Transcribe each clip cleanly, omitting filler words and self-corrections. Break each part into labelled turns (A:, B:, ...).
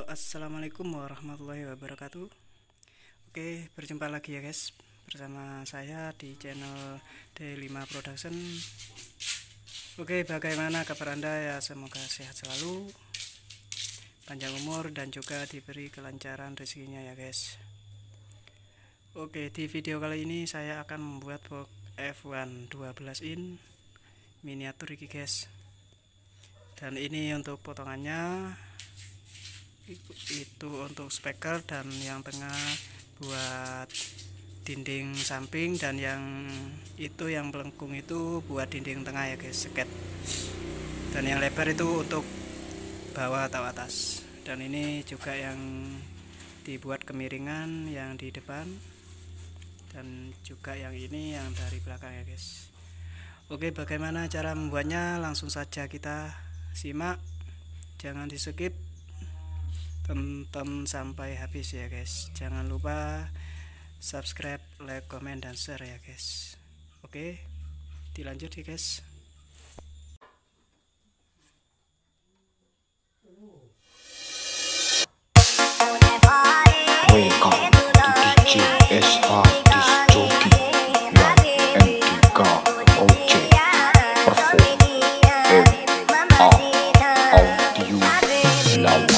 A: Assalamualaikum warahmatullahi wabarakatuh. Oke, berjumpa lagi ya guys, bersama saya di channel D5 Production. Oke, bagaimana kabar Anda ya? Semoga sehat selalu, panjang umur, dan juga diberi kelancaran rezekinya ya guys. Oke, di video kali ini saya akan membuat box F1 12 in miniatur iki guys. Dan ini untuk potongannya, itu untuk speaker, dan yang tengah buat dinding samping, dan yang itu yang melengkung itu buat dinding tengah ya guys, seket. Dan yang lebar itu untuk bawah atau atas. Dan ini juga yang dibuat kemiringan yang di depan, dan juga yang ini yang dari belakang ya guys. Oke, bagaimana cara membuatnya? Langsung saja kita simak, jangan di skip, tonton sampai habis ya guys. Jangan lupa subscribe, like, komen, dan share ya guys. Oke, dilanjut ya guys.
B: Welcome to DJ SH Disc Jockey dan MDK OJ Perform MA Audio Lawang.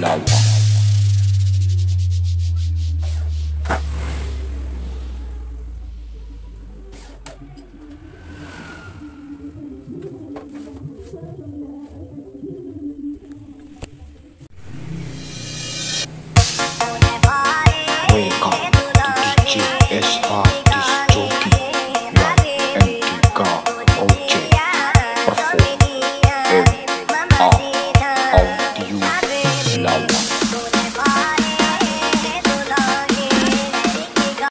B: now